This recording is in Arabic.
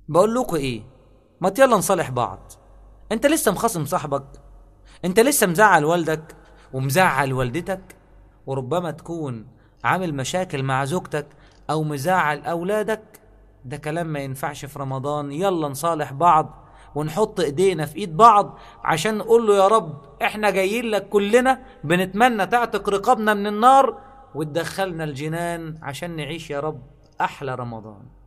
بقول لكم ايه، ما يلا نصالح بعض. انت لسه مخاصم صاحبك، انت لسه مزعل والدك ومزعل والدتك، وربما تكون عامل مشاكل مع زوجتك او مزعل اولادك. ده كلام ما ينفعش في رمضان. يلا نصالح بعض ونحط ايدينا في ايد بعض عشان نقول له يا رب احنا جايين لك كلنا بنتمنى تعتق رقابنا من النار وتدخلنا الجنان عشان نعيش يا رب احلى رمضان.